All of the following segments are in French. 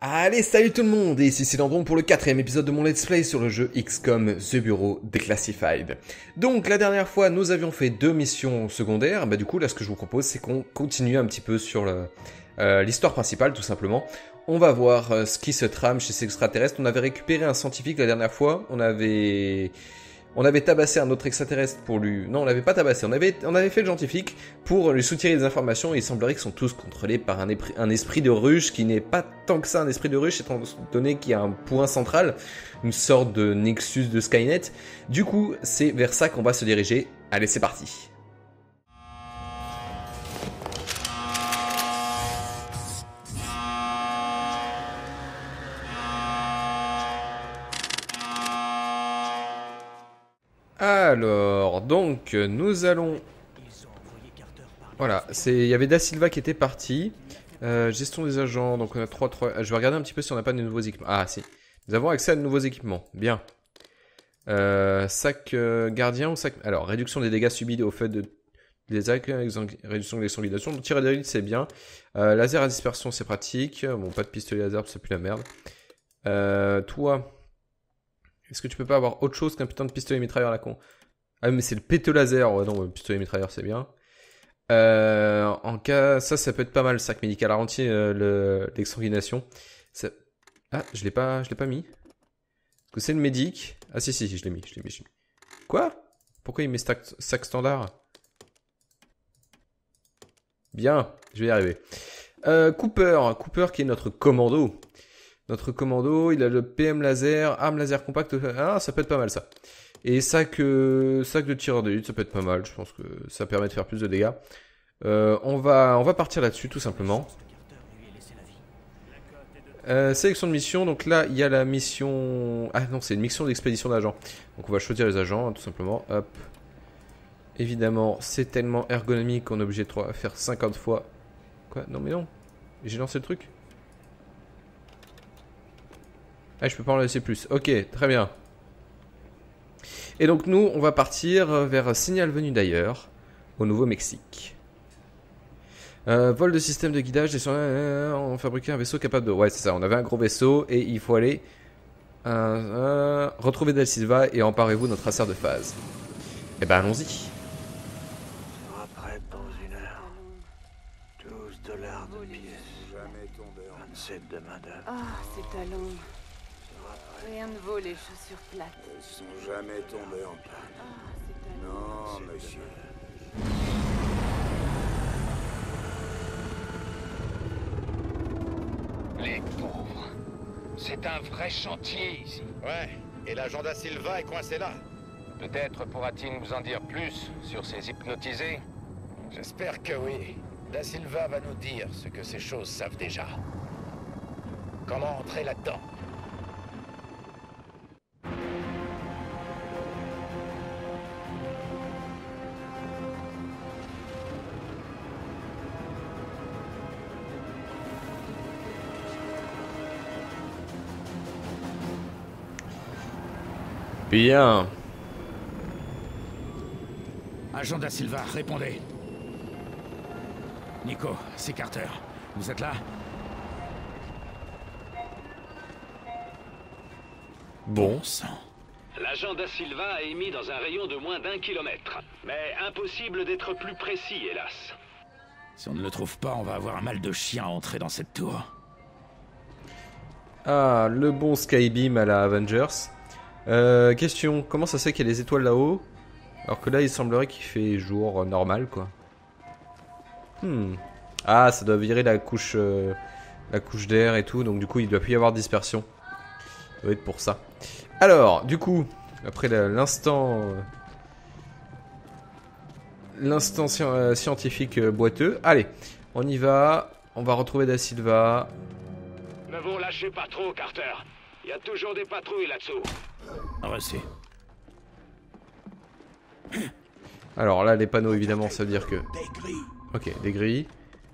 Allez, salut tout le monde, et ici c'est Landron pour le 4ème épisode de mon let's play sur le jeu XCOM The Bureau Declassified. Donc la dernière fois nous avions fait 2 missions secondaires, du coup là ce que je vous propose c'est qu'on continue un petit peu sur l'histoire principale tout simplement. On va voir ce qui se trame chez ces extraterrestres. On avait récupéré un scientifique la dernière fois, on avait tabassé un autre extraterrestre pour lui... Non, on l'avait pas tabassé, on avait fait le scientifique pour lui soutirer des informations et il semblerait qu'ils sont tous contrôlés par un esprit de ruche qui n'est pas tant que ça un esprit de ruche, étant donné qu'il y a un point central, une sorte de Nexus de Skynet. Du coup, c'est vers ça qu'on va se diriger. Allez, c'est parti. Alors, donc, nous allons... Voilà, il y avait Da Silva qui était parti. Gestion des agents, donc on a 3... Je vais regarder un petit peu si on n'a pas de nouveaux équipements. Ah, si. Nous avons accès à de nouveaux équipements. Bien. Sac gardien ou sac... Alors, réduction des dégâts subis au fait des attaques, réduction de l'exsanguination. Tir à l'élite, c'est bien. Laser à dispersion, c'est pratique. Bon, pas de pistolet laser, c'est plus la merde. Toi... Est-ce que tu peux pas avoir autre chose qu'un putain de pistolet mitrailleur à la con? Ah mais c'est le péteux laser, ouais non, le pistolet mitrailleur c'est bien. En cas, ça peut être pas mal, sac médical entier, l'exsanguination. Ça... Ah, je l'ai pas mis. Est-ce que c'est le médic? Ah si, je l'ai mis. Quoi? Pourquoi il met sac standard? Bien, je vais y arriver. Cooper qui est notre commando. Il a le PM laser, arme laser compacte. Ah, ça peut être pas mal ça. Et sac de tireur d'élite, ça peut être pas mal. Je pense que ça permet de faire plus de dégâts. On va partir là-dessus tout simplement. Sélection de mission. Donc là, il y a la mission... Ah non, c'est une mission d'expédition d'agents. Donc on va choisir les agents, hein, tout simplement. Hop. Évidemment, c'est tellement ergonomique qu'on est obligé de faire 50 fois. Quoi? Non mais non. J'ai lancé le truc. Ah, je peux pas en laisser plus. Ok, très bien. Et donc nous, on va partir vers Signal venu d'ailleurs, au Nouveau-Mexique. Vol de système de guidage, on fabriquait un vaisseau capable de... Ouais, c'est ça, on avait un gros vaisseau et il faut aller... retrouver Da Silva et emparez-vous de notre racer de phase. Eh ben, allons-y. Sera prête dans 1 heure. 12 dollars de pièce. Jamais tombé en 27 de main d'œuvre. Ah, ces talons. Rien ne vaut les chaussures plates. Elles sont jamais tombées en panne. Ah, ces talons. Non, monsieur. Les pauvres. C'est un vrai chantier ici. Ouais, et l'agent Da Silva est coincé là. Peut-être pourra-t-il nous en dire plus sur ces hypnotisés? J'espère que oui. Da Silva va nous dire ce que ces choses savent déjà. Comment entrer là-dedans? Bien. Agent Da Silva, répondez. Nico, c'est Carter. Vous êtes là? Bon. Sang. L'agent Da Silva a émis dans un rayon de moins d'1 kilomètre. Mais impossible d'être plus précis, hélas. Si on ne le trouve pas, on va avoir un mal de chien à entrer dans cette tour. Ah, le bon Skybeam à la Avengers. Question, comment ça se fait qu'il y a des étoiles là-haut? Alors que là, il semblerait qu'il fait jour normal, quoi. Ah, ça doit virer la couche d'air et tout, donc du coup, il doit plus y avoir de dispersion. Ça doit être pour ça. Alors, du coup, après l'instant scientifique boiteux, allez, on y va. On va retrouver Da Silva. Ne vous lâchez pas trop, Carter. Il y a toujours des patrouilles là-dessous. Reçu. Alors là, les panneaux, évidemment, ça veut dire que... Ok, des grilles.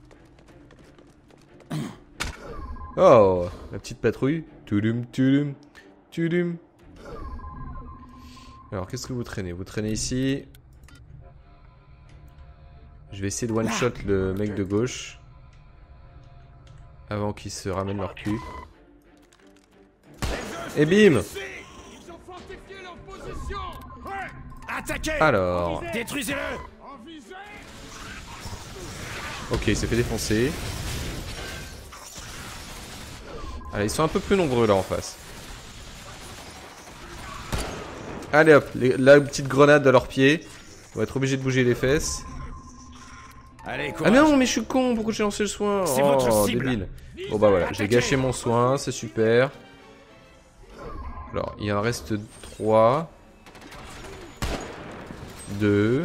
Oh, la petite patrouille. Tudum, tudum, tudum. Alors, qu'est-ce que vous traînez? Vous traînez ici. Je vais essayer de one-shot le mec de gauche. Avant qu'il se ramène leur cul. Et bim. Ils ont fortifié leur position. Attaquez! Alors. Détruisez-le! Ok, il s'est fait défoncer. Allez, ils sont un peu plus nombreux là en face. Allez hop, la petite grenade à leurs pieds. On va être obligé de bouger les fesses. Allez, Ah courage. non, mais je suis con, pourquoi j'ai lancé le soin? C'est votre Oh, cible. débile. Bon bah voilà, j'ai gâché mon soin, c'est super. Alors, il en reste 3. 2.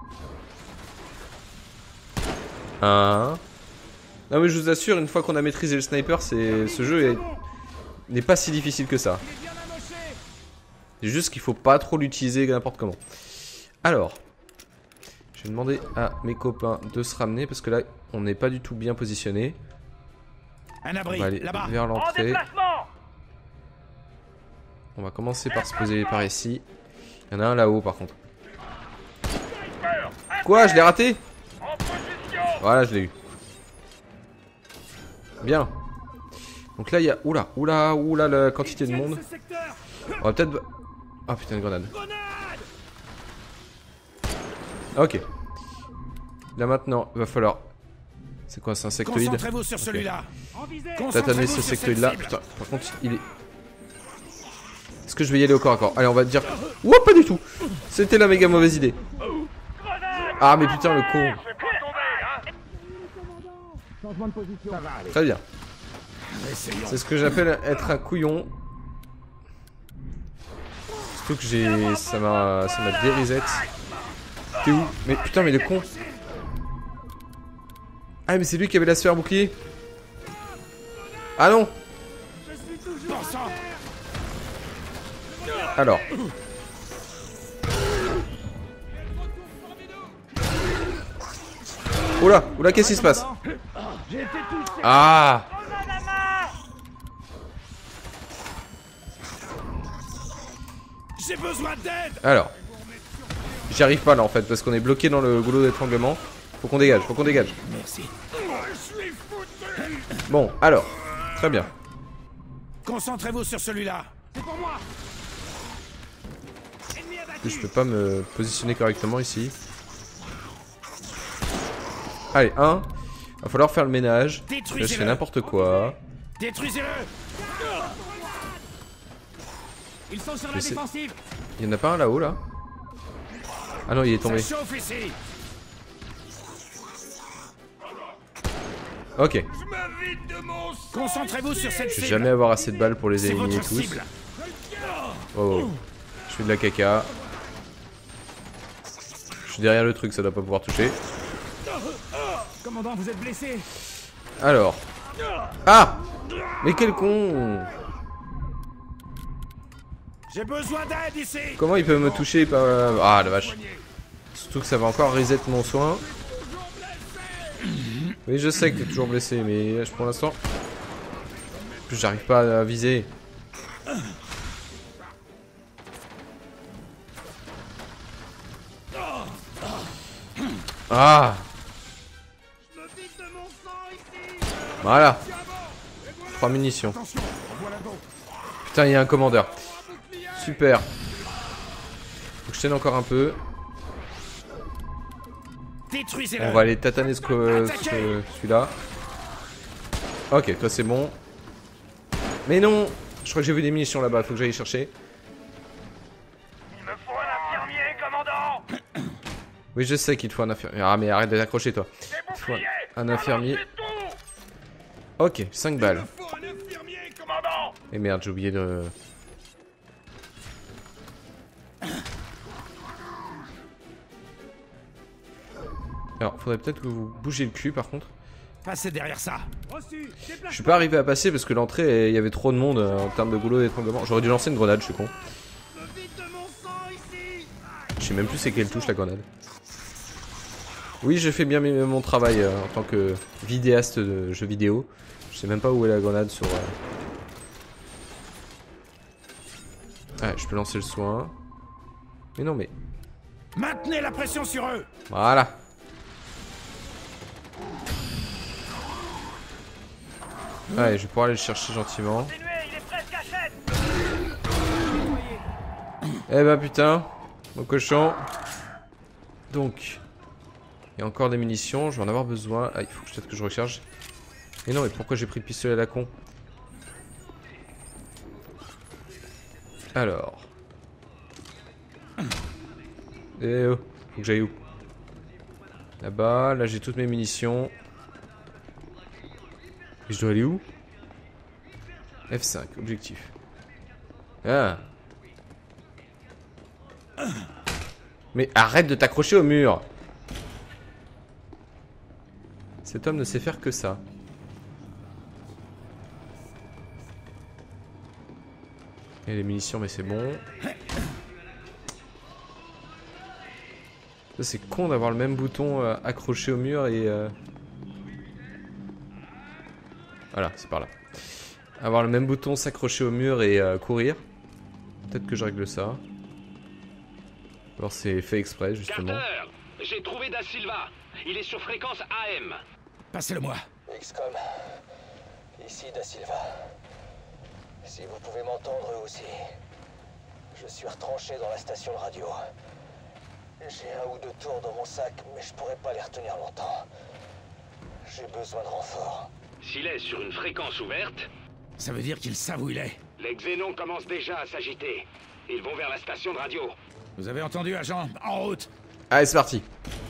1. Non mais je vous assure, une fois qu'on a maîtrisé le sniper, ce jeu n'est pas si difficile que ça. C'est juste qu'il faut pas trop l'utiliser n'importe comment. Alors, je vais demander à mes copains de se ramener parce que là, on n'est pas du tout bien positionné. Un On abri, va aller là-bas. vers l'entrée. On va commencer par se poser par ici. Il y en a un là-haut par contre. Quoi? Je l'ai raté? Voilà, je l'ai eu. Bien. Donc là, il y a... Oula, la quantité de monde. On va peut-être... Ah putain, une grenade. Ok. Là maintenant, il va falloir... C'est quoi, c'est un sectoïde? Concentrez-vous sur celui-là. Tataner ce sectoïde-là. Putain, par contre, il est... Est-ce que je vais y aller au corps à corps? Allez, on va dire... Ouah, pas du tout. C'était la méga mauvaise idée. Ah, mais putain, le con. Très bien. C'est ce que j'appelle être un couillon. Surtout que j'ai... Ça m'a déreset. T'es où? Mais putain, mais le con. Ah, mais c'est lui qui avait la sphère bouclier. Ah non. Alors. Oula, qu'est-ce qui se passe? Ah. J'ai besoin d'aide. Alors. J'y arrive pas là en fait parce qu'on est bloqué dans le goulot d'étranglement. Faut qu'on dégage, Merci. Bon, alors. Très bien. Concentrez-vous sur celui-là. Je peux pas me positionner correctement ici. Allez, 1. Va falloir faire le ménage. Là, je fais n'importe quoi. Détruisez-le. Ils sont sur la défensive. Il y en a pas un là-haut là? Ah non, il est tombé. Ça chauffe ici. Ok. Concentrez-vous sur cette Je cible. vais jamais avoir assez de balles pour les C'est éliminer votre tous. cible. Oh. Je fais de la caca. Je suis derrière le truc, ça doit pas pouvoir toucher. Commandant, vous êtes blessé. Alors. Ah! Mais quel con! J'ai besoin d'aide ici. Comment il peut me toucher par... Ah la vache. Surtout que ça va encore reset mon soin. Oui, je sais que t'es toujours blessé, mais pour l'instant... J'arrive pas à viser. Ah! Voilà. 3 munitions. Putain, il y a un commandeur. Super. Faut que je tienne encore un peu. On va aller tataner celui-là. Ok, toi c'est bon. Mais non! Je crois que j'ai vu des munitions là-bas, faut que j'aille chercher. Il me faut un infirmier, commandant. Oui, je sais qu'il te faut un infirmier. Ah, mais arrête de t'accrocher, toi. Il te faut un infirmier. Ok, 5 balles. Et merde, j'ai oublié de... Alors, faudrait peut-être que vous bougez le cul, par contre. Passez derrière ça. Je suis pas arrivé à passer parce que l'entrée, il y avait trop de monde en termes de goulot d'étranglement. J'aurais dû lancer une grenade, je suis con. Je sais même plus c'est quelle touche la grenade. Oui, je fais bien mon travail en tant que vidéaste de jeux vidéo. Je sais même pas où est la grenade sur... Ah, je peux lancer le soin. Mais non, mais... Maintenez la pression sur eux. Voilà. Allez, je vais pouvoir aller le chercher gentiment. Eh ben putain, mon cochon. Donc, il y a encore des munitions, je vais en avoir besoin. Ah, il faut peut-être que je recharge. Mais non, mais pourquoi j'ai pris le pistolet à la con? Alors. Eh oh, faut que j'aille où? Là-bas, là j'ai toutes mes munitions. Et je dois aller où? F5, objectif. Ah. Mais arrête de t'accrocher au mur. Cet homme ne sait faire que ça. Et les munitions, mais c'est bon. Ça c'est con d'avoir le même bouton accroché au mur et... Voilà, c'est par là. Avoir le même bouton s'accrocher au mur et courir. Peut-être que je règle ça. Alors c'est fait exprès justement. Carter, j'ai trouvé Da Silva. Il est sur fréquence AM. Passez-le-moi. XCOM, ici Da Silva. Si vous pouvez m'entendre eux aussi. Je suis retranché dans la station de radio. J'ai 1 ou 2 tours dans mon sac, mais je pourrais pas les retenir longtemps. J'ai besoin de renfort. S'il est sur une fréquence ouverte, Ça veut dire qu'ils savent où il est. les xénons commencent déjà à s'agiter. Ils vont vers la station de radio. Vous avez entendu, agent? En route. Allez, c'est parti.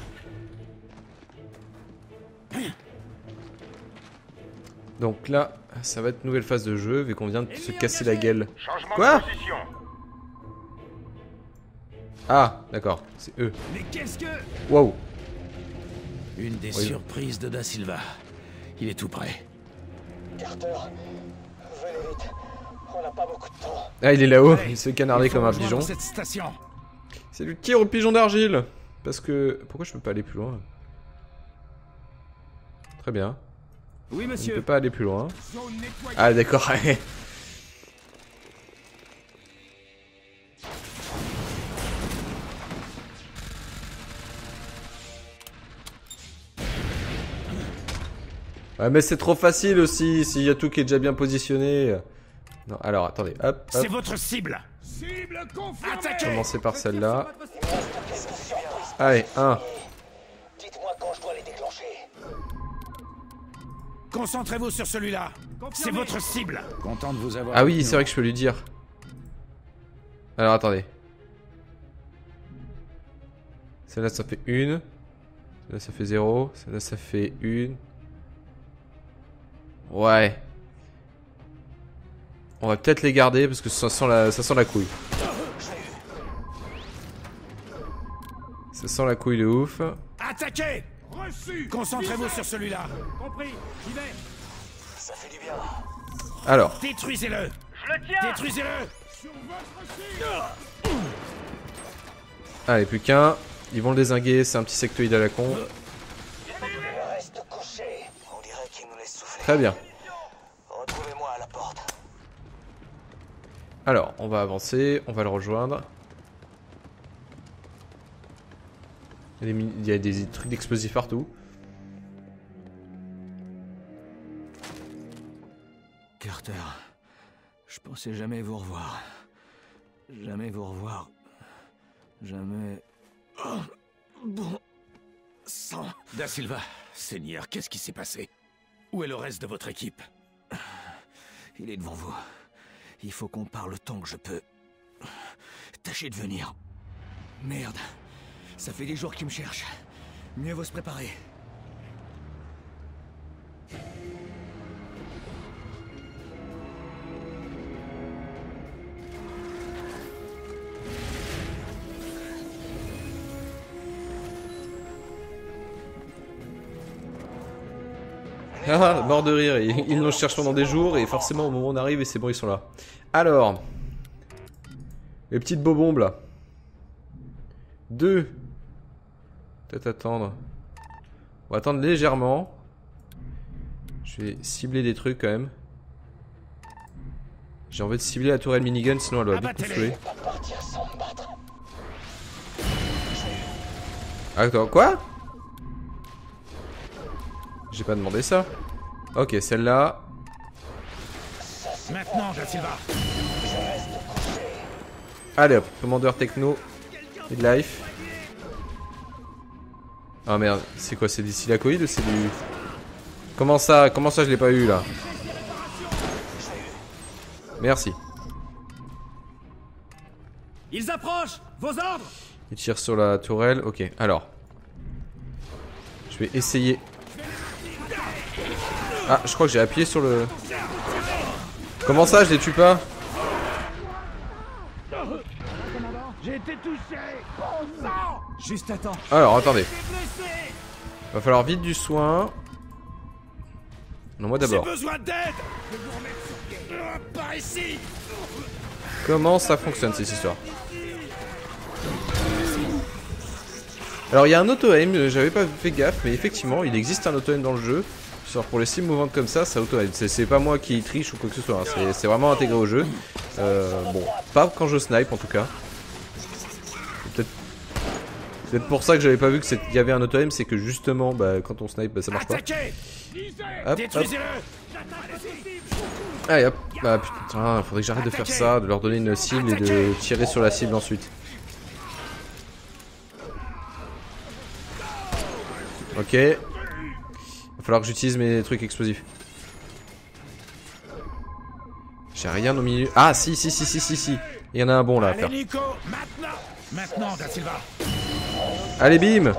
Donc là, ça va être nouvelle phase de jeu, vu qu'on vient de se casser la gueule. Quoi? Ah, d'accord, c'est eux. Mais qu'est-ce que... Wow. Une des surprises de Da Silva. Il est tout prêt. Carter, venez vite. On n'a pas beaucoup de temps. Ah, il est là-haut, Allez, il se fait canarder il faut comme un rejoindre pigeon. cette station. C'est du tir au pigeon d'argile. Parce que... Pourquoi je peux pas aller plus loin? Très bien. Oui, Je ne monsieur. peux pas aller plus loin. Zone nettoyée. Ah, d'accord. Ouais, mais c'est trop facile aussi, s'il y a tout qui est déjà bien positionné. Non, alors attendez, hop, hop. C'est votre cible. Cible confirmée. Attaquez. Commencer par celle-là. Allez, 1. Dites-moi quand je dois les déclencher. Concentrez-vous sur celui-là. C'est votre cible. Content de vous avoir. Ah oui, c'est vrai que je peux lui dire. Alors attendez. Celle-là, ça fait 1. Celle-là, ça fait 0. Celle-là, ça fait 1. Ouais. On va peut-être les garder parce que ça sent la couille. Ça sent la couille de ouf. Attaquez. Reçu. Concentrez-vous sur celui-là. Compris. J'y vais. Ça fait du bien. Alors, Détruisez-le. Je le tiens. Détruisez-le. Sur votre cible. allez, plus qu'un. Ils vont le dézinguer, c'est un petit sectoïde à la con. Il reste couché. On dirait qu'il nous laisse souffler. Très bien. Retrouvez-moi à la porte. Alors, on va avancer, on va le rejoindre. Il y a des trucs d'explosifs partout. Carter, je pensais jamais vous revoir. Jamais vous revoir. Jamais... Oh, bon sang. Da Silva, Seigneur, qu'est-ce qui s'est passé? Où est le reste de votre équipe? Il est devant vous. Il faut qu'on parle tant que je peux. Tâchez de venir. Merde. Ça fait des jours qu'il me cherche. Mieux vaut se préparer. Ah, mort de rire, ils nous cherchent pendant des jours et forcément au moment où on arrive et c'est bon, ils sont là. Alors, les petites bobombes là. 2. Peut-être attendre. On va attendre légèrement. Je vais cibler des trucs quand même. J'ai envie de cibler la tourelle minigun sinon elle va beaucoup flouer. Attends, quoi? J'ai pas demandé ça. Ok, celle-là. Maintenant, Da Silva. Allez hop, commandeur techno. Midlife. Ah merde, c'est quoi? C'est des silacoïdes ou c'est du... Comment ça je l'ai pas eu là? Merci. Ils approchent. Vos ordres. Il tire sur la tourelle. Ok, alors. Je vais essayer. Ah, je crois que j'ai appuyé sur le... Comment ça, je les tue pas? J'ai été touché. Bon sang. Juste attends. Alors, attendez. Va falloir vite du soin. Non, moi d'abord. J'ai besoin d'aide. Je vais vous remettre sur pied. Par ici. Comment ça fonctionne cette histoire? Alors il y a un auto-aim, j'avais pas fait gaffe, mais effectivement il existe un auto-aim dans le jeu. Genre pour les cibles mouvantes comme ça auto-aim. C'est pas moi qui triche ou quoi que ce soit, hein. C'est vraiment intégré au jeu. Bon, pas quand je snipe en tout cas. Peut-être pour ça que j'avais pas vu qu'il y avait un auto-aim, c'est que justement bah, quand on snipe bah, ça marche pas. Hop, hop. Allez hop, bah putain, faudrait que j'arrête de faire ça, de leur donner une cible et de tirer sur la cible ensuite. Ok. Va falloir que j'utilise mes trucs explosifs. J'ai rien au milieu. Ah si. Il y en a un bon là à faire. Maintenant, Da Silva. Allez bim.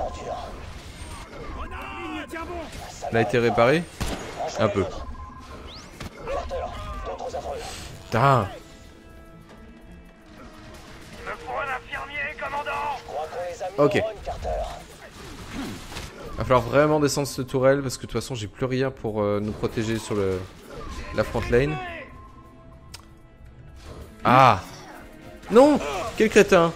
Il a été réparé. Un peu. Putain. Ok. Va falloir vraiment descendre cette tourelle parce que de toute façon j'ai plus rien pour nous protéger sur la front lane. Ah. Non. Quel crétin.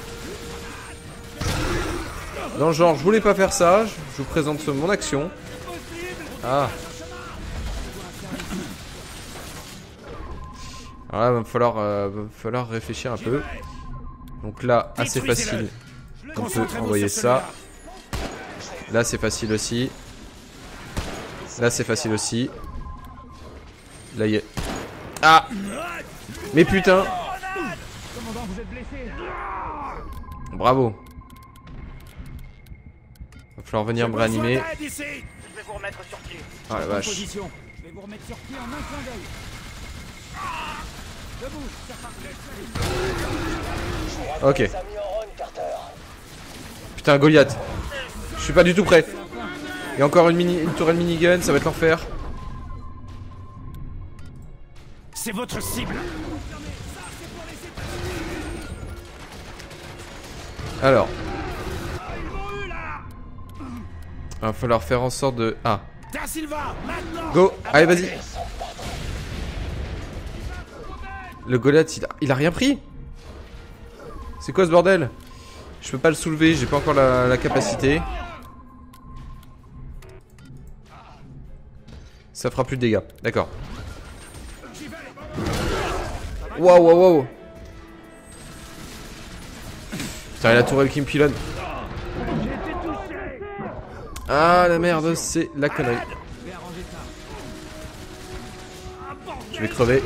Dans le genre je voulais pas faire ça. Je vous présente mon action. Ah. Alors là va falloir réfléchir un peu. Donc là assez facile. On peut envoyer ça. Là c'est facile aussi. Là c'est facile aussi. Là il y a... Ah. Mais putain. Bravo. Va falloir venir me réanimer. Ah la vache. Ok. Putain Goliath. Je suis pas du tout prêt. Il y a encore une tourelle minigun, ça va être l'enfer. C'est votre cible. Alors. Il va falloir faire en sorte de... Ah. Go. Allez vas-y. Le Goliath il a rien pris. C'est quoi ce bordel? Je peux pas le soulever, j'ai pas encore la capacité. Ça fera plus de dégâts, d'accord. Waouh. Putain, la tourelle qui me pilonne. Ah la merde, c'est la connerie. Je vais crever.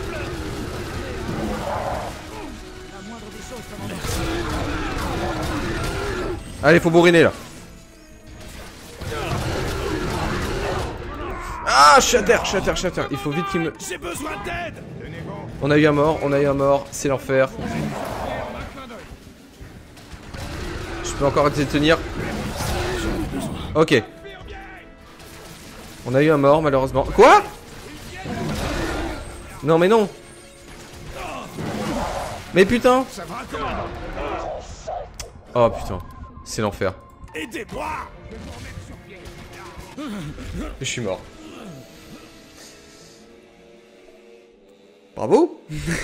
Allez, faut bourriner là. Ah, je suis à terre. Il faut vite qu'il me... J'ai besoin d'aide. On a eu un mort, c'est l'enfer. Je peux encore essayer de tenir. Ok. On a eu un mort malheureusement. Quoi? Non mais non. Mais putain. Oh putain. C'est l'enfer. Aidez-moi. Je suis mort. Bravo.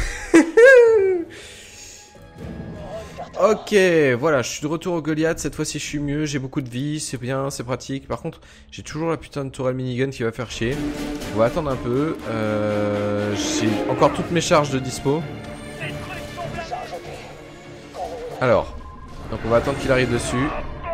Ok, voilà, je suis de retour au Goliath. Cette fois-ci, je suis mieux. J'ai beaucoup de vie, c'est bien, c'est pratique. Par contre, j'ai toujours la putain de tourelle minigun qui va faire chier. On va attendre un peu. J'ai encore toutes mes charges de dispo. Alors, donc on va attendre qu'il arrive dessus.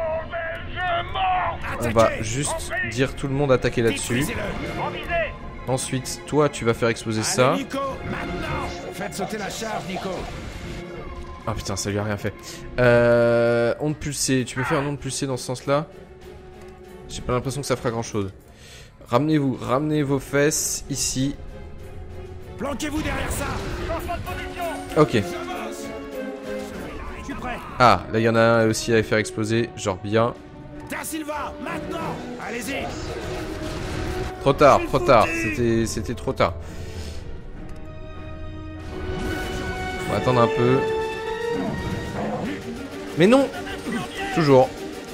On va juste dire tout le monde attaquer là-dessus. Ensuite, toi, tu vas faire exploser ça. Nico, maintenant. Faites sauter la charge, Nico. Ah putain, ça lui a rien fait. Onde pulsée. Tu peux faire une onde pulsée dans ce sens-là? J'ai pas l'impression que ça fera grand-chose. Ramenez-vous. Ramenez vos fesses ici. Planquez-vous derrière ça. Ok. Je suis prêt. Ah, là il y en a un aussi à les faire exploser. Genre bien. Da Silva, maintenant. Allez-y. Trop tard, trop tard. C'était trop tard. On va attendre un peu. Mais non. Toujours.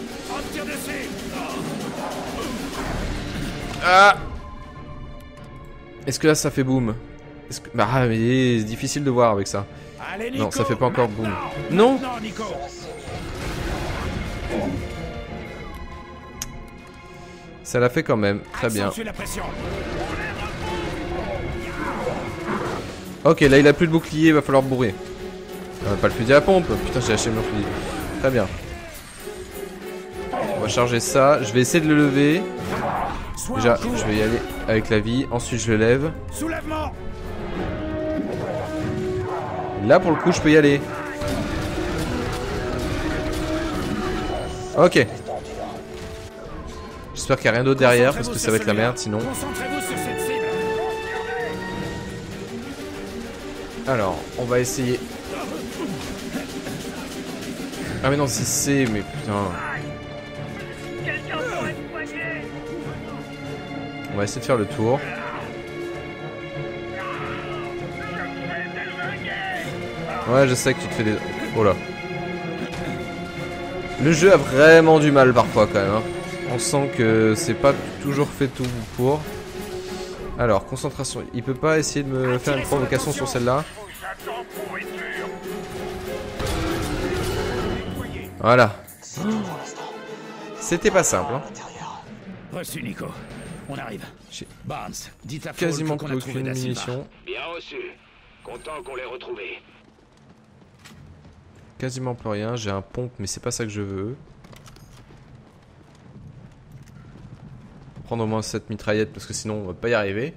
Ah. Est-ce que là ça fait boum? Bah mais c'est difficile de voir avec ça. Allez, Nico, non, ça fait pas encore boum. Non. Ça l'a fait quand même, très bien. Ok, là il a plus de bouclier, il va falloir bourrer. Pas le fusil à pompe, putain j'ai lâché mon fusil. Très bien. On va charger ça, je vais essayer de le lever. Déjà, je vais y aller avec la vie, ensuite je le lève. Là pour le coup je peux y aller. Ok. J'espère qu'il n'y a rien d'autre derrière parce que ça va être la merde sinon. Alors, on va essayer. Ah mais non c'est C, mais putain. On va essayer de faire le tour. Ouais, je sais que tu te fais des... Oh là. Le jeu a vraiment du mal parfois quand même. Hein. On sent que c'est pas toujours fait tout pour. Alors, concentration. Il peut pas essayer de me faire une provocation sur celle-là. Voilà. C'était pas simple. Hein. Reçu, Nico. On arrive. Barnes, dites à quasiment qu'on a trouvé aucune munition. Bien reçu. Content qu'on l'ait retrouvé. Quasiment plus rien. J'ai un pompe, mais c'est pas ça que je veux. Prendre au moins cette mitraillette parce que sinon on va pas y arriver.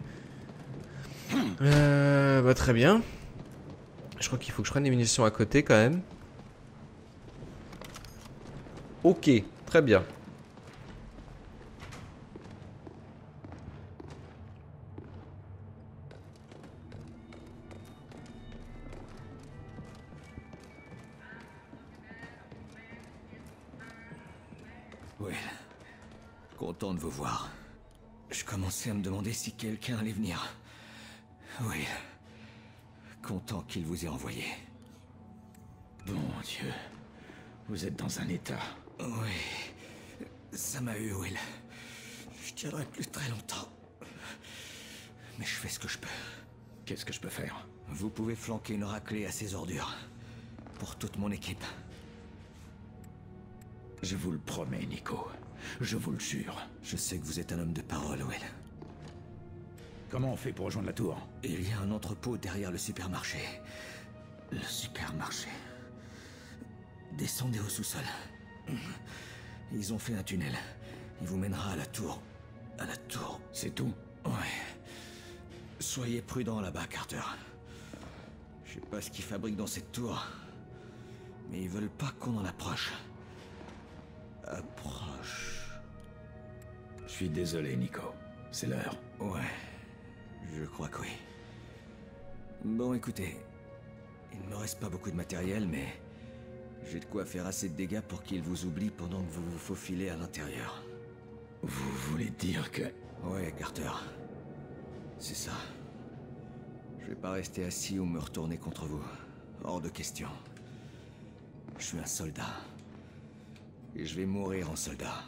Bah très bien. Je crois qu'il faut que je prenne des munitions à côté quand même. Ok, très bien. Oui. Content de vous voir. Je commençais à me demander si quelqu'un allait venir. Oui. Content qu'il vous ait envoyé. Bon Dieu. Vous êtes dans un état. Oui. Ça m'a eu, Will. Je tiendrai plus très longtemps. Mais je fais ce que je peux. Qu'est-ce que je peux faire? Vous pouvez flanquer une raclée à ces ordures. Pour toute mon équipe. Je vous le promets, Nico. Je vous le jure. Je sais que vous êtes un homme de parole, Will. Comment on fait pour rejoindre la tour? Il y a un entrepôt derrière le supermarché. Le supermarché. Descendez au sous-sol. Ils ont fait un tunnel. Il vous mènera à la tour. À la tour. C'est tout? Ouais. Soyez prudent là-bas, Carter. Je sais pas ce qu'ils fabriquent dans cette tour. Mais ils veulent pas qu'on en approche. Approche. Je suis désolé, Nico. C'est l'heure. Ouais. Je crois que oui. Bon, écoutez. Il ne me reste pas beaucoup de matériel, mais... j'ai de quoi faire assez de dégâts pour qu'ils vous oublient pendant que vous vous faufilez à l'intérieur. Vous voulez dire que... Ouais, Carter. C'est ça. Je vais pas rester assis ou me retourner contre vous. Hors de question. Je suis un soldat. Et je vais mourir en soldat.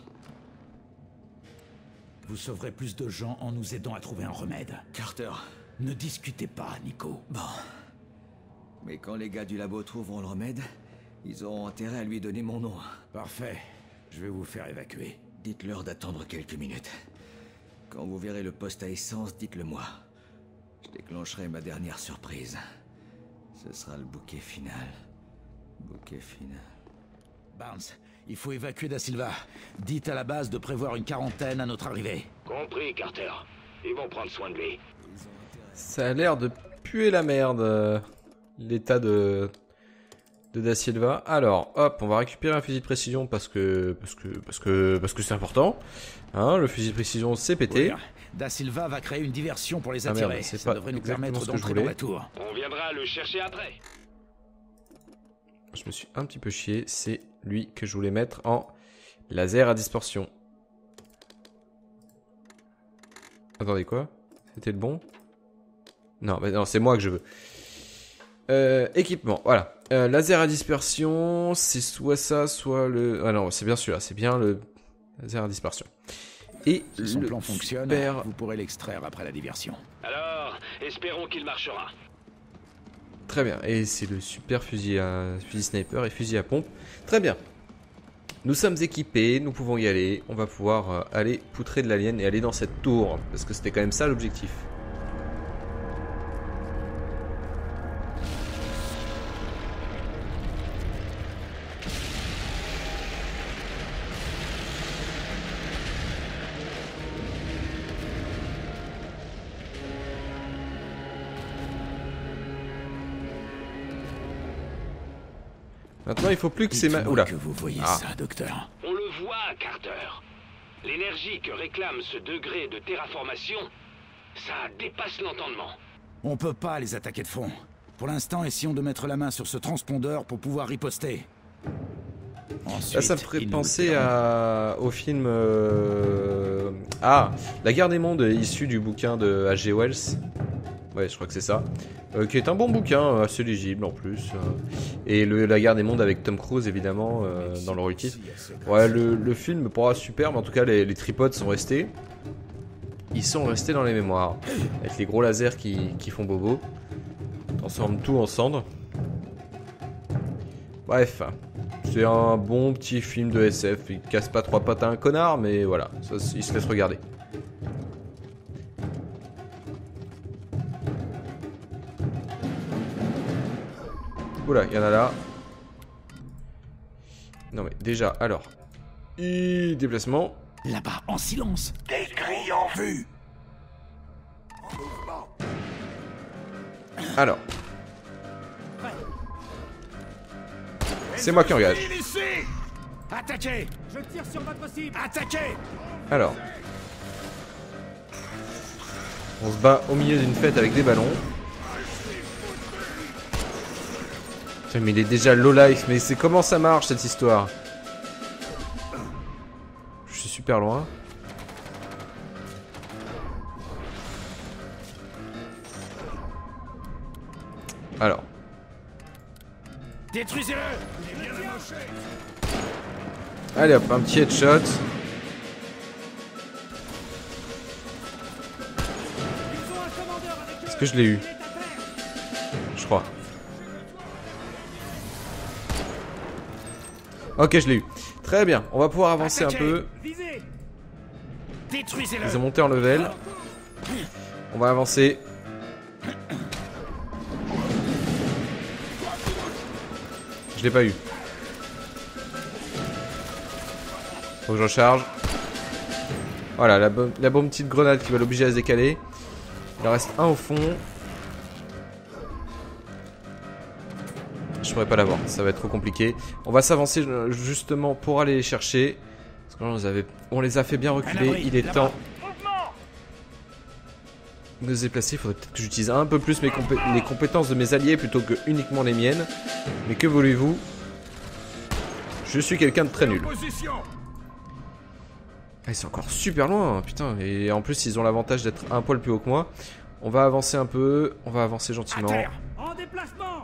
Vous sauverez plus de gens en nous aidant à trouver un remède. Carter. Ne discutez pas, Nico. Bon. Mais quand les gars du labo trouveront le remède, ils auront intérêt à lui donner mon nom. Parfait. Je vais vous faire évacuer. Dites-leur d'attendre quelques minutes. Quand vous verrez le poste à essence, dites-le moi. Je déclencherai ma dernière surprise. Ce sera le bouquet final. Bouquet final. Barnes, il faut évacuer Da Silva. Dites à la base de prévoir une quarantaine à notre arrivée. Compris, Carter. Ils vont prendre soin de lui. Ça a l'air de puer la merde. L'état de de Da Silva. Alors, hop, on va récupérer un fusil de précision parce que c'est important. Hein, le fusil de précision s'est pété. Oui, Da Silva va créer une diversion pour les attirer. Merde, c'est ça pas devrait nous exactement permettre ce que je d'entrer dans voulais. la tour. On viendra le chercher après. Je me suis un petit peu chié. C'est lui que je voulais mettre en laser à dispersion. Attendez, quoi? C'était le bon? Non, bah non, c'est moi que je veux. Équipement, voilà. Laser à dispersion, c'est soit ça, soit le... Ah non, c'est bien celui-là, c'est bien le laser à dispersion. Et Si son plan fonctionne, super... vous pourrez l'extraire après la diversion. Alors, espérons qu'il marchera. Très bien, et c'est le super fusil sniper et fusil à pompe. Très bien. Nous sommes équipés, nous pouvons y aller. On va pouvoir aller poutrer de l'alien et aller dans cette tour. Parce que c'était quand même ça l'objectif. Maintenant, il faut plus que c'est ma... Oula. Que vous voyez ça, docteur. On le voit, Carter. L'énergie que réclame ce degré de terraformation, ça dépasse l'entendement. On peut pas les attaquer de front. Pour l'instant, essayons de mettre la main sur ce transpondeur pour pouvoir riposter. Ensuite, là, ça me ferait penser au film... Ah, La Guerre des Mondes, issu du bouquin de H.G. Wells. Ouais, je crois que c'est ça. Qui est un bon bouquin, assez lisible en plus. Et La Guerre des Mondes avec Tom Cruise, évidemment, dans le rôle titre. Ouais, le film, pas super, mais en tout cas, les tripodes sont restés. Ils sont restés dans les mémoires. Avec les gros lasers qui font bobo. Transforment tout en cendres. Bref. C'est un bon petit film de SF. Il casse pas trois pattes à un connard, mais voilà. Ça, il se laisse regarder. Oula, il y en a là. Non mais déjà, alors. Déplacement. Là-bas, en silence. Des grilles en vue. Alors. C'est moi qui engage. Attaquez! Je tire sur votre cible. Attaquez! Alors. On se bat au milieu d'une fête avec des ballons. Putain, mais il est déjà low life, mais c'est comment ça marche cette histoire? Je suis super loin. Alors. Détruisez-le! Allez hop, un petit headshot. Est-ce que je l'ai eu? Je crois. Ok, je l'ai eu. Très bien, on va pouvoir avancer un peu. Ils ont monté en level. On va avancer. Je l'ai pas eu. Faut que je recharge. Voilà, la bonne petite grenade qui va l'obliger à se décaler. Il en reste un au fond. Je pourrais pas l'avoir, ça va être trop compliqué. On va s'avancer justement pour aller les chercher. Parce que là, on les a fait bien reculer. Il est temps de se déplacer. Il faudrait peut-être que j'utilise un peu plus les compétences de mes alliés plutôt que uniquement les miennes. Mais que voulez-vous? Je suis quelqu'un de très nul. Ah, ils sont encore super loin, putain. Et en plus, ils ont l'avantage d'être un poil plus haut que moi. On va avancer un peu. On va avancer gentiment. En déplacement.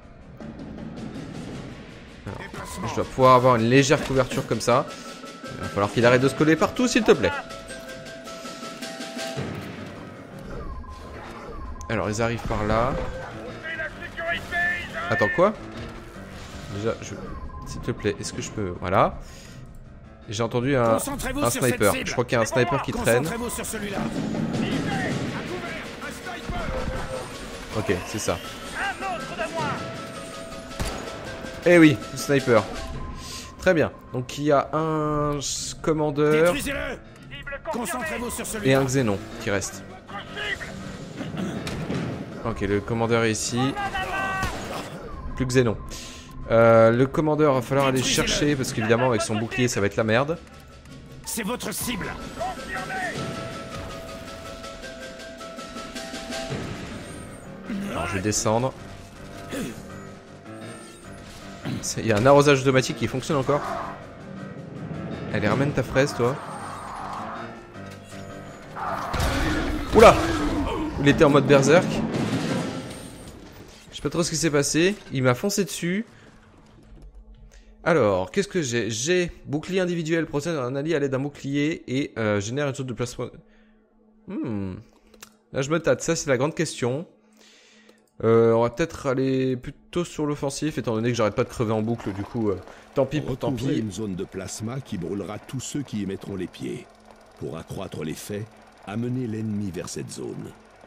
Alors, je dois pouvoir avoir une légère couverture comme ça. Il va falloir qu'il arrête de se coller partout, s'il te plaît. Alors, ils arrivent par là. Attends, quoi? Déjà, s'il te plaît, est-ce que je peux... Voilà. J'ai entendu un sniper. Je crois qu'il y a un sniper qui traîne. Ok, c'est ça. Eh oui, le sniper. Très bien. Donc il y a un commandeur et un xénon qui reste. Ok, le commandeur est ici. Plus xénon. Le commandeur, va falloir aller chercher parce qu'évidemment avec son bouclier ça va être la merde. C'est votre cible. Alors je vais descendre. Il y a un arrosage automatique qui fonctionne encore. Allez, ramène ta fraise, toi. Oula! Il était en mode berserk. Je sais pas trop ce qui s'est passé. Il m'a foncé dessus. Alors, qu'est-ce que j'ai? J'ai bouclier individuel, procède un allié à l'aide d'un bouclier et génère une zone de placement. Là, je me tâte. Ça, c'est la grande question. On va peut-être aller plutôt sur l'offensif, étant donné que j'arrête pas de crever en boucle, du coup, tant pis pour tant pis. Une zone de plasma qui brûlera tous ceux qui y mettront les pieds. Pour accroître l'effet, amenez l'ennemi vers cette zone.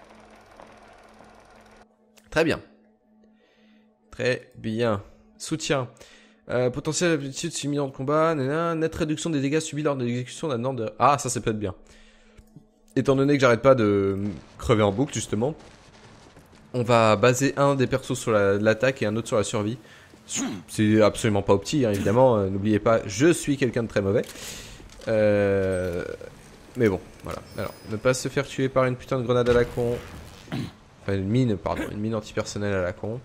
Très bien. Très bien. Soutien. Potentiel aptitude imminent de combat. Nette réduction des dégâts subis lors de l'exécution d'un ordre de... Ah, ça peut être bien. Étant donné que j'arrête pas de crever en boucle, justement. On va baser un des persos sur l'attaque et un autre sur la survie. C'est absolument pas opti, hein, évidemment. N'oubliez pas, je suis quelqu'un de très mauvais. Mais bon, voilà. Alors, ne pas se faire tuer par une putain de grenade à la con. Enfin, une mine, pardon. Une mine antipersonnelle à la con.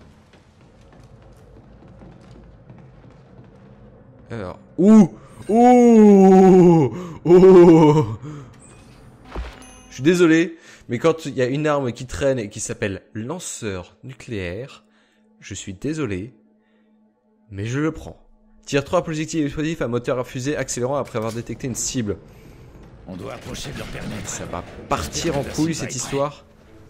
Alors... Ouh! Ouh! Ouh! Je suis désolé. Mais quand il y a une arme qui traîne et qui s'appelle lanceur nucléaire, je suis désolé, mais je le prends. Tire 3 projectiles explosifs à moteur à fusée accélérant après avoir détecté une cible. On doit approcher de leur permettre. Ça va partir en couille cette histoire.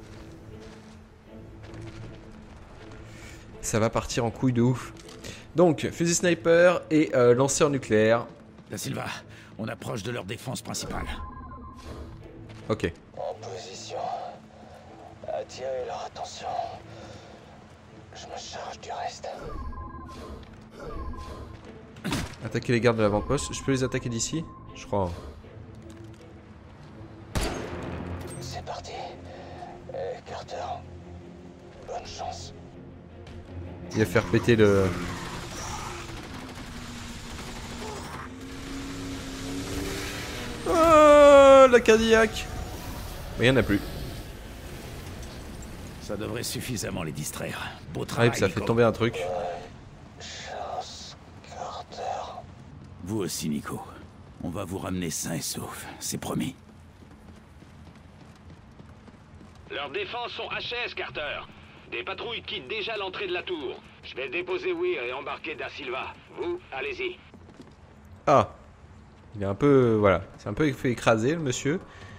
Ça va partir en couille de ouf. Donc, fusil sniper et lanceur nucléaire. Da Silva, on approche de leur défense principale. Ok. En position. Attirer leur attention. Je me charge du reste. Attaquer les gardes de l'avant-poste. Je peux les attaquer d'ici? Je crois. C'est parti. Carter. Bonne chance. Il va faire péter le... Oh, la cardiaque. Mais il n'y en a plus. Ça devrait suffisamment les distraire. Beau Ah, travail. et puis ça fait Nico. tomber un truc. Chance, Carter. Vous aussi, Nico. On va vous ramener sain et sauf. C'est promis. Leurs défenses sont HS, Carter. Des patrouilles quittent déjà l'entrée de la tour. Je vais déposer Weir et embarquer Da Silva. Vous, allez-y. Ah. Il est un peu... Voilà. C'est un peu fait écraser, le monsieur.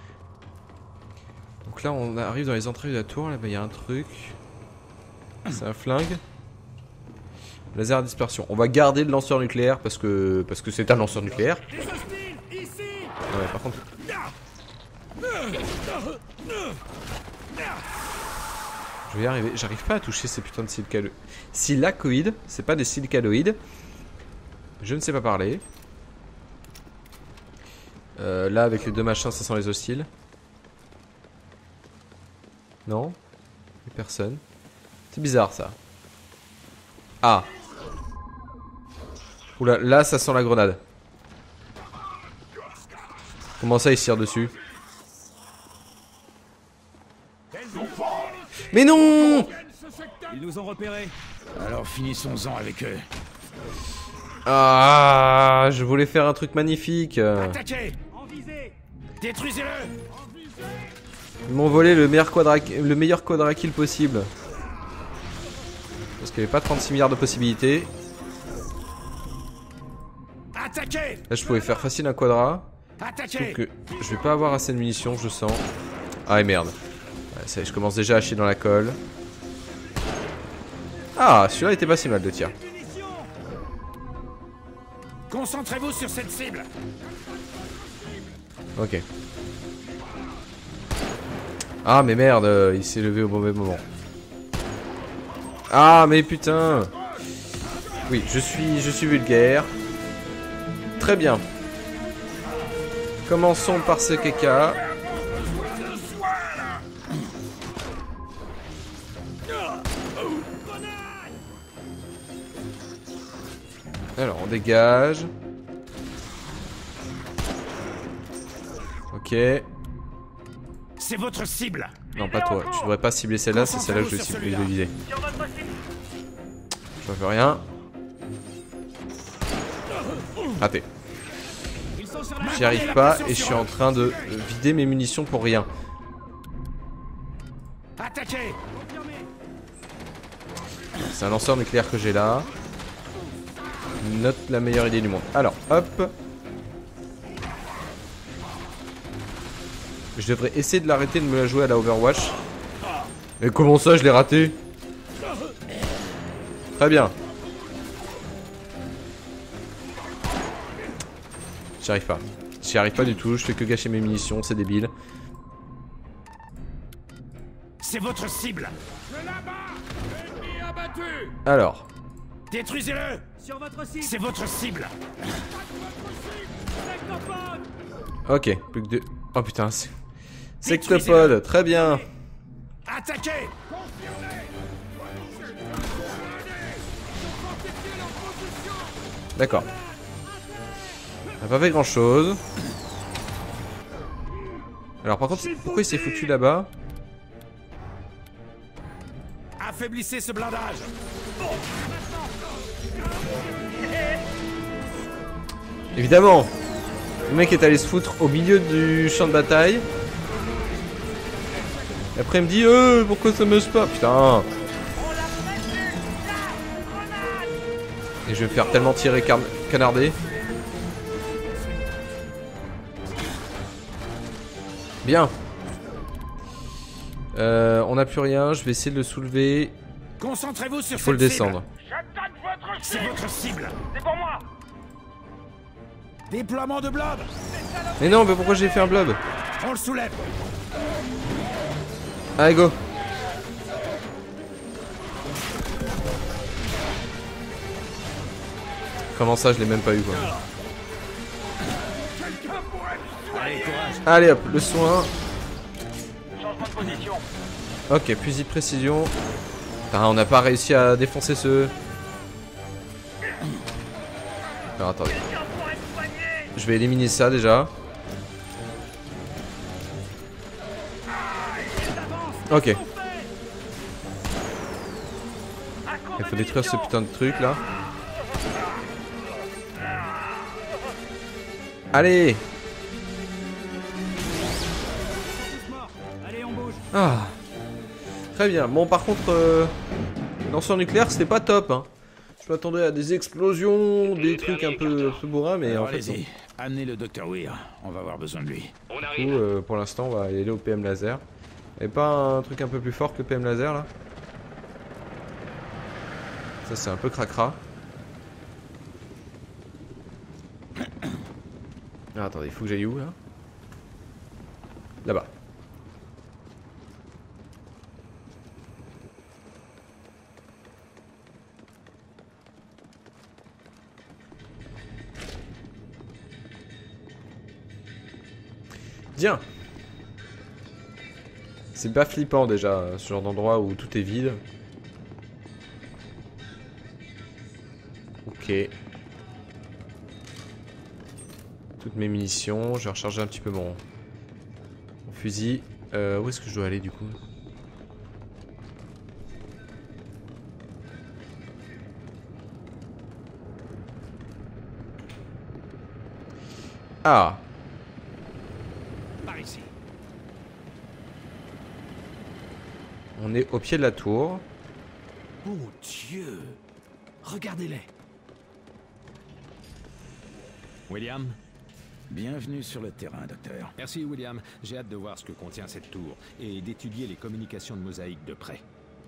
Donc là, on arrive dans les entrées de la tour. Là-bas, il y a un truc. C'est un flingue. Laser à dispersion. On va garder le lanceur nucléaire parce que c'est un lanceur nucléaire. Ouais, par contre... Je vais y arriver. J'arrive pas à toucher ces putains de silicoïdes. C'est pas des silicaloïdes. Je ne sais pas parler. Là, avec les deux machins, ça sent les hostiles. Non? Il y a personne. C'est bizarre, ça. Ah. Oula, là, ça sent la grenade. Comment ça, il se tire dessus? Mais non! Ils nous ont repérés. Alors finissons-en avec eux. Ah, je voulais faire un truc magnifique. Attaquez! Détruisez-le! Ils m'ont volé le meilleur quadra kill possible. Parce qu'il n'y avait pas 36 milliards de possibilités. Attaquez! Là, je pouvais faire facile un quadra. Attaquez! Sauf que je vais pas avoir assez de munitions, je sens. Ah, et merde. Ouais, ça, je commence déjà à chier dans la colle. Ah, celui-là était pas si mal de tir. Concentrez-vous sur cette cible. Ok. Ah, mais merde, il s'est levé au mauvais moment. Ah, mais putain. Oui, je suis vulgaire. Très bien. Commençons par ce caca. Alors, on dégage. Ok. C'est votre cible. Non, pas toi. Tu devrais pas cibler celle-là, c'est celle-là que je vais viser. Je vois rien. Raté. J'y arrive pas et je suis en train de vider mes munitions pour rien. Attaquez. C'est un lanceur nucléaire que j'ai là. Note la meilleure idée du monde. Alors, hop. Je devrais essayer de l'arrêter de me la jouer à la Overwatch. Mais comment ça, je l'ai raté? Très bien. J'y arrive pas. J'y arrive pas du tout. Je fais que gâcher mes munitions. C'est débile. C'est votre cible. Alors. Détruisez-le. C'est votre cible. Ok. Plus que deux. Oh putain. Sectopode. Très bien. Attaquez. D'accord. On a pas fait grand chose. Alors par contre, pourquoi il s'est foutu là-bas? Affaiblissez ce blindage. Évidemment. Le mec est allé se foutre au milieu du champ de bataille. Et après il me dit pourquoi ça marche pas? Putain. Et je vais me faire tellement tirer canarder. Bien. On n'a plus rien, je vais essayer de le soulever. Concentrez-vous sur Il faut le descendre. C'est votre cible. C'est pour moi. Déploiement de blob. Mais non, mais pourquoi j'ai fait un blob? On le soulève. Allez, go. Comment ça, je l'ai même pas eu quoi. Allez hop, le soin. Changement de position. Ok, fusil de précision. Putain, on n'a pas réussi à défoncer ce... Alors attendez. Je vais éliminer ça déjà. Ok. Il faut détruire ce putain de truc là. Allez. Ah. Très bien. Bon par contre, lanceur nucléaire c'était pas top hein. Je m'attendais à des explosions, des trucs un peu bourrins, mais en fait non. Amenez le Dr. Weir, on va avoir besoin de lui. Du coup, pour l'instant on va y aller au PM laser. Et pas un truc un peu plus fort que PM laser là? Ça c'est un peu cracra. Ah, attendez, il faut que j'aille où là? Là-bas. Bien. C'est pas flippant déjà, ce genre d'endroit où tout est vide. Ok. Toutes mes munitions, je vais recharger un petit peu mon fusil. Où est-ce que je dois aller du coup? Ah. Par ici. On est au pied de la tour. Mon Dieu! Regardez-les! William? Bienvenue sur le terrain, docteur. Merci, William. J'ai hâte de voir ce que contient cette tour et d'étudier les communications de Mosaïque de près.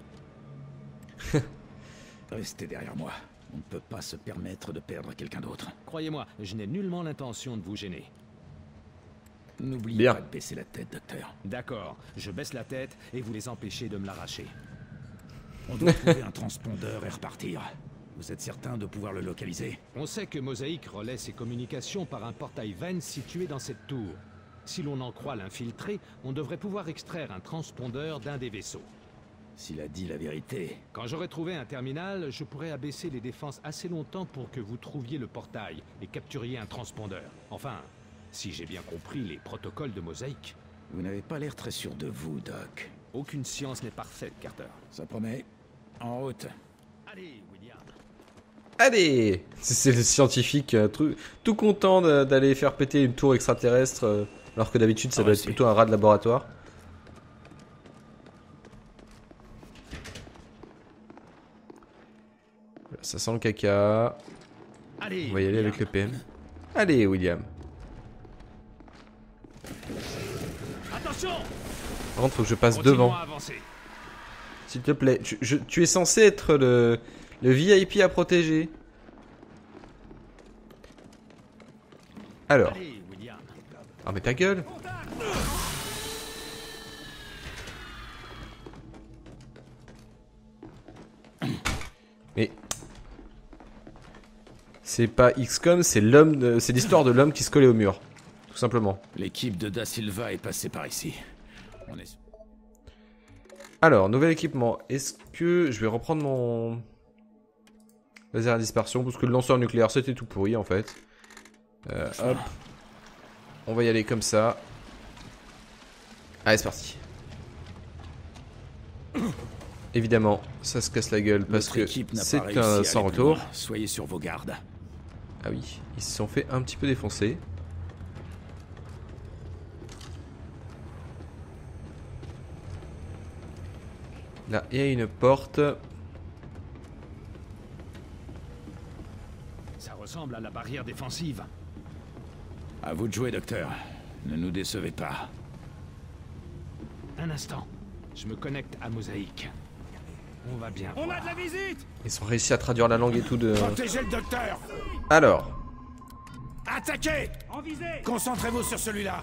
Restez derrière moi. On ne peut pas se permettre de perdre quelqu'un d'autre. Croyez-moi, je n'ai nullement l'intention de vous gêner. N'oubliez pas de baisser la tête, docteur. D'accord, je baisse la tête et vous les empêchez de me l'arracher. On doit trouver un transpondeur et repartir. Vous êtes certain de pouvoir le localiser? On sait que Mosaïque relaie ses communications par un portail Vent situé dans cette tour. Si l'on en croit l'infiltré, on devrait pouvoir extraire un transpondeur d'un des vaisseaux. s'il a dit la vérité. Quand j'aurai trouvé un terminal, je pourrai abaisser les défenses assez longtemps pour que vous trouviez le portail et capturiez un transpondeur. Enfin, si j'ai bien compris les protocoles de Mosaïque. Vous n'avez pas l'air très sûr de vous, Doc. Aucune science n'est parfaite, Carter. Ça promet. En route. Allez, William. Allez, c'est le scientifique tout content d'aller faire péter une tour extraterrestre, alors que d'habitude ça doit être plutôt un rat de laboratoire. Voilà, ça sent le caca. Allez, on va y aller avec le PM. Allez, William. Attention! Par contre, faut que je passe devant. S'il te plaît, tu es censé être le VIP à protéger. Alors. Ah mais ta gueule. Mais c'est pas XCOM, c'est l'homme, c'est l'histoire de l'homme qui se collait au mur, tout simplement. L'équipe de Da Silva est passée par ici. On est... Alors, nouvel équipement. Est-ce que je vais reprendre mon laser à dispersion parce que le lanceur nucléaire c'était tout pourri en fait. Hop. On va y aller comme ça. Allez, c'est parti. Évidemment, ça se casse la gueule parce que c'est un sans retour. Soyez sur vos gardes. Ah oui, ils se sont fait un petit peu défoncer. Là, il y a une porte. Ça ressemble à la barrière défensive. À vous de jouer, docteur. Ne nous décevez pas. Un instant. Je me connecte à Mosaïque. On va bien On voir. a de la visite! Ils ont réussi à traduire la langue et tout de... Protégez le docteur! Alors. Attaquez! En visée! Concentrez-vous sur celui-là!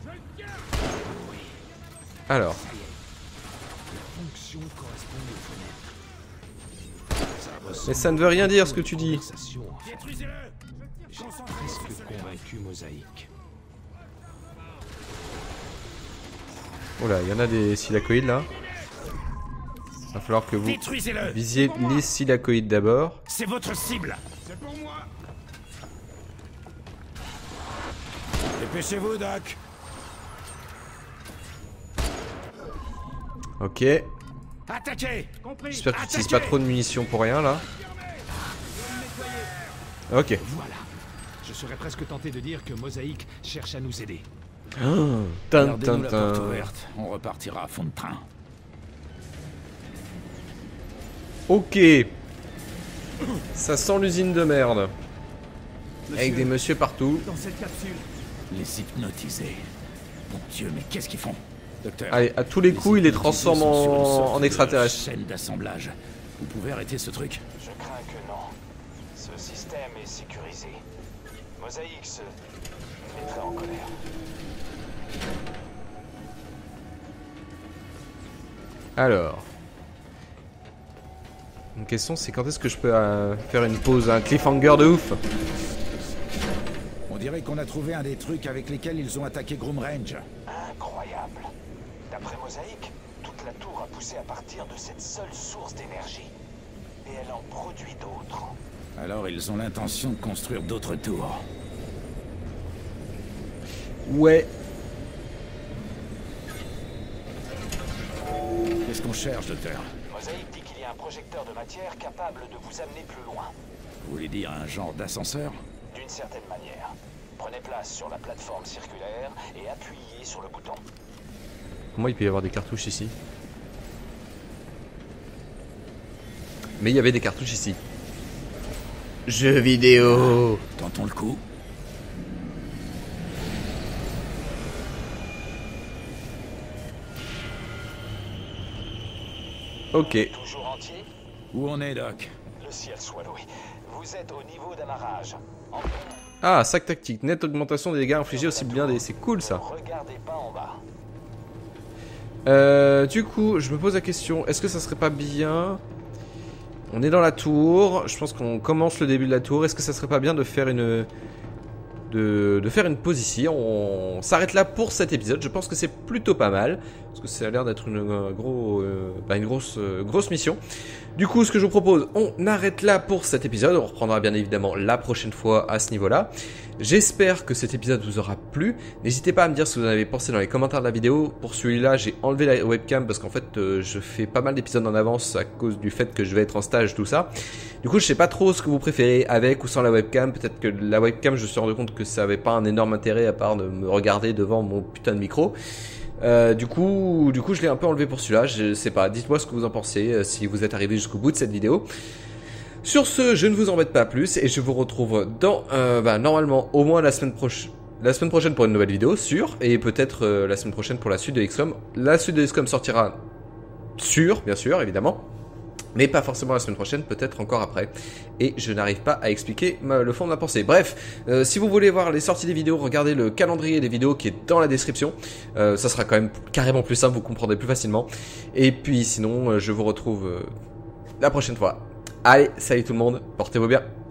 Alors. Fonction correspond aux fenêtres. Mais ça ne veut rien dire ce que tu dis. Détruisez-le! J'ai presque convaincu Mosaïque. Oh là, il y en a des silacoïdes là. Va falloir que vous visiez les silacoïdes d'abord. C'est votre cible! C'est pour moi! Dépêchez-vous, Doc! Ok. Attaquez! J'espère que tu n'utilises pas trop de munitions pour rien là. Ok. Voilà. Je serais presque tenté de dire que Mosaïque cherche à nous aider. Gardez-nous la porte ouverte. On repartira à fond de train. Ok. Ça sent l'usine de merde. Avec des messieurs partout. Dans cette capsule. Les hypnotiser. Bon Dieu, mais qu'est-ce qu'ils font? Docteur, allez, à tous les coups, il les transforme en extraterrestres. Chaîne d'assemblage. Vous pouvez arrêter ce truc? Je crains que non. Ce système est sécurisé. Mosaïque se mettrait en colère. Alors. Une question, c'est quand est-ce que je peux faire une pause, un cliffhanger de ouf? On dirait qu'on a trouvé un des trucs avec lesquels ils ont attaqué Groom Range. Incroyable. D'après Mosaïque, toute la tour a poussé à partir de cette seule source d'énergie. Et elle en produit d'autres. Alors ils ont l'intention de construire d'autres tours. Ouais. Qu'est-ce qu'on cherche, docteur? Mosaïque dit qu'il y a un projecteur de matière capable de vous amener plus loin. Vous voulez dire un genre d'ascenseur? D'une certaine manière. Prenez place sur la plateforme circulaire et appuyez sur le bouton. Comment il peut y avoir des cartouches ici? Mais il y avait des cartouches ici. Jeux vidéo. Tentons le coup. Ok. Toujours entier? Où on est, Doc? Le ciel soit loué. Vous êtes au niveau d'amarrage. Ah, sac tactique. Nette augmentation des dégâts infligés aussi bien des... C'est cool ça. Regardez pas en bas. Du coup, je me pose la question, est-ce que ça serait pas bien... On est dans la tour, je pense qu'on commence le début de la tour, est-ce que ça serait pas bien de faire une... de faire une pause ici? On s'arrête là pour cet épisode, je pense que c'est plutôt pas mal. parce que ça a l'air d'être une grosse mission. Du coup, ce que je vous propose, on arrête là pour cet épisode. On reprendra bien évidemment la prochaine fois à ce niveau-là. J'espère que cet épisode vous aura plu. N'hésitez pas à me dire ce que vous en avez pensé dans les commentaires de la vidéo. Pour celui-là, j'ai enlevé la webcam parce qu'en fait, je fais pas mal d'épisodes en avance à cause du fait que je vais être en stage, tout ça. Du coup, je sais pas trop ce que vous préférez, avec ou sans la webcam. Peut-être que la webcam, je me suis rendu compte que ça avait pas un énorme intérêt à part de me regarder devant mon putain de micro. Du coup, je l'ai un peu enlevé pour celui-là. Je sais pas. Dites-moi ce que vous en pensez si vous êtes arrivé jusqu'au bout de cette vidéo. Sur ce, je ne vous embête pas plus et je vous retrouve dans, normalement, au moins la semaine prochaine pour une nouvelle vidéo, sûr, et peut-être la semaine prochaine pour la suite de XCOM. La suite de XCOM sortira sûr, bien sûr, évidemment. Mais pas forcément la semaine prochaine, peut-être encore après. Et je n'arrive pas à expliquer le fond de ma pensée. Bref, si vous voulez voir les sorties des vidéos, regardez le calendrier des vidéos qui est dans la description. Ça sera quand même carrément plus simple, vous comprendrez plus facilement. Et puis sinon, je vous retrouve la prochaine fois. Allez, salut tout le monde, portez-vous bien.